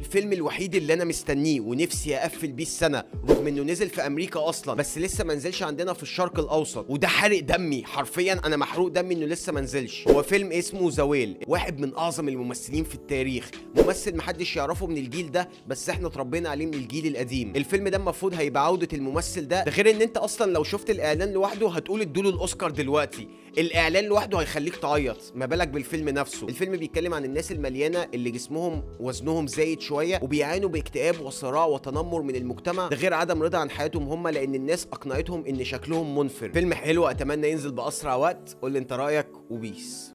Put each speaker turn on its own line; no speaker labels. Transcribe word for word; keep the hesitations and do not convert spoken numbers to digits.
الفيلم الوحيد اللي انا مستنيه ونفسي اقفل بيه السنه، رغم انه نزل في امريكا اصلا بس لسه ما نزلش عندنا في الشرق الاوسط، وده حارق دمي حرفيا، انا محروق دمي انه لسه ما نزلش. هو فيلم اسمه ذا ويل، واحد من اعظم الممثلين في التاريخ، ممثل محدش يعرفه من الجيل ده بس احنا اتربينا عليه من الجيل القديم. الفيلم ده المفروض هيبقى عوده الممثل ده، ده غير ان انت اصلا لو شفت الاعلان لوحده هتقول ادوله الاوسكار دلوقتي. الاعلان لوحده هيخليك تعيط، ما بالك بالفيلم نفسه. الفيلم بيتكلم عن الناس المليانه اللي جسمهم وزنهم زايد شويه وبيعانوا باكتئاب وصراع وتنمر من المجتمع، ده غير عدم رضا عن حياتهم هم لان الناس اقنعتهم ان شكلهم منفر. فيلم حلو، اتمنى ينزل باسرع وقت. قول لي انت رايك، وبيس.